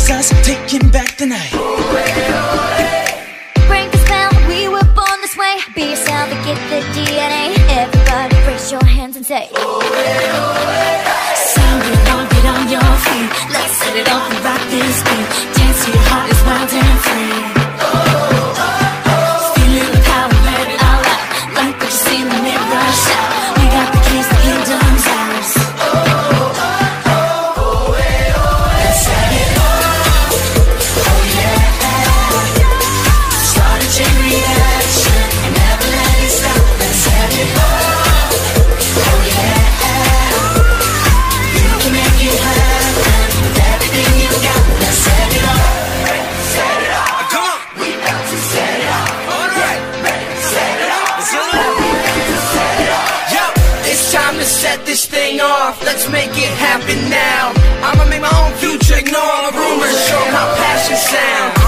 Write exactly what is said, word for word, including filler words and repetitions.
is us taking back the night. Break the spell, we were born this way. Be yourself and get the D N A. Everybody raise your hands and say, sound it on, get on your feet. Let's set it off and rock this beat. Dance to your heart is wild and free. Feeling the power, let it all out. Like what you see in the mirror, shout. We got the keys, the kingdom's ours. Let's set it off. Oh yeah. Start a chain reaction and never let it stop. Let's set it off. Oh yeah. You can make it happen with everything you got. Let's set it off. Set it off. Come on. We got to set it off. All right. Set it off. Let's go. Set it off. Yo, it's time to set this thing off. Let's make it happen now. I'ma make my own future, ignore all the rumors, show 'em how passion sound.